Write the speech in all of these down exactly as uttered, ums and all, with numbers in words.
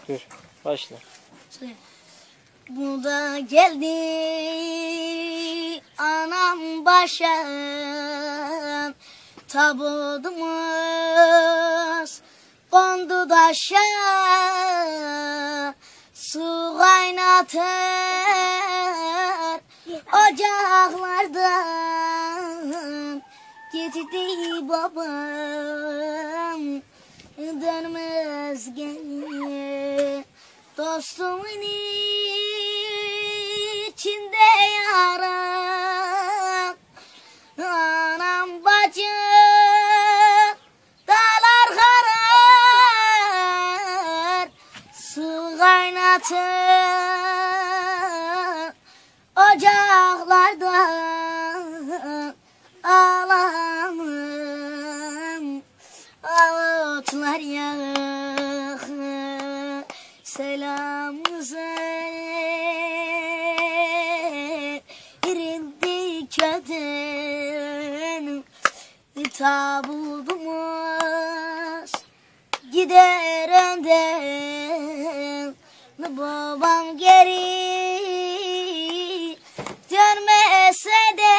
Dur, başla. Bu da geldi anam başa, tabudumuz kondu daşa, su kaynatır ocaklardan, gitti babam dönmez geri, dostumun içinde yaram, anam bacım dağlar karar, su kaynatır ocaklardan, ağlamam ağıtlar yağır, selamımıza irildi köden, tabudumuz gider önden, babam geri dönmese de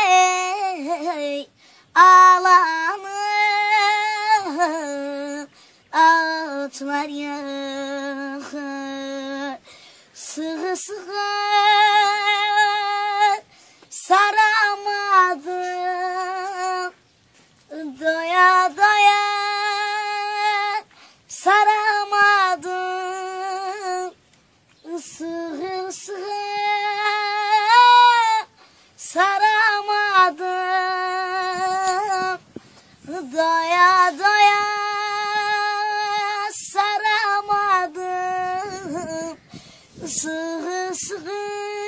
ağlamam ağıtlar yağır, sıkı sıkı saramadım, doya doya saramadım, sıkı sıkı saramadım, doya doya saramadım, sıkı sıkı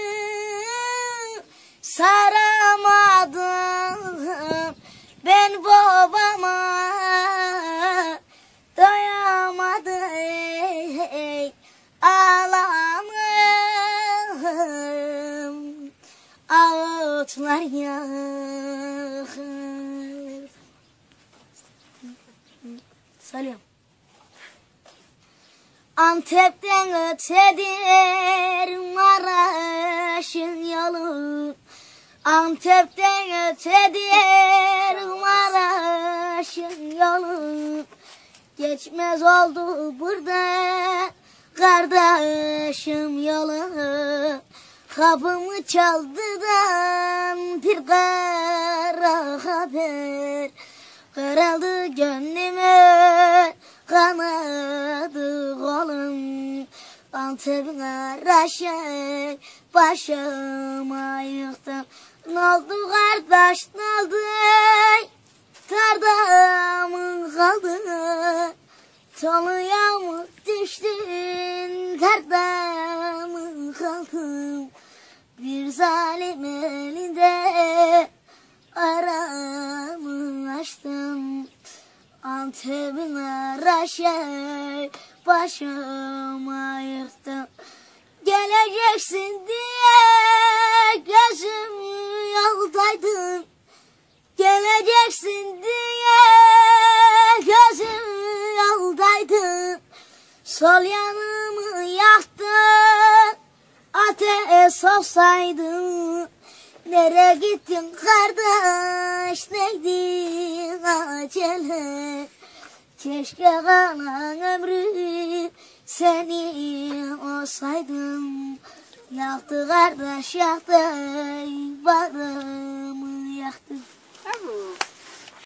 saramadım, ben babama doyamadım, ey, ağlamam ağıtlar yağır. Salam. Antep'ten ötedir Maraş'ın yolu, Antep'ten ötedir Maraş'ın yolu, geçmez oldu burada kardeşim yolu, kapımı çaldıdan bir kara haber, kırıldı gönlüme kanadı kolum, Antep'in araşı başıma yıktım. Ne oldu kardeş, ne oldu? Kardamın kaldı, tolu yağmur düştün, kardamın kaldım. Bir zalim elinde aramı açtım, Antep'in araşı başıma yıktım. Geleceksin diye gözüm yoldaydı, geleceksin diye gözüm yoldaydı, sol yanımı yaktın, ateş olsaydı. Nereye gittin kardeş, neydin acele, keşke kalan ömrü senin olsaydım. Yaktı kardeş, yaktı bağrım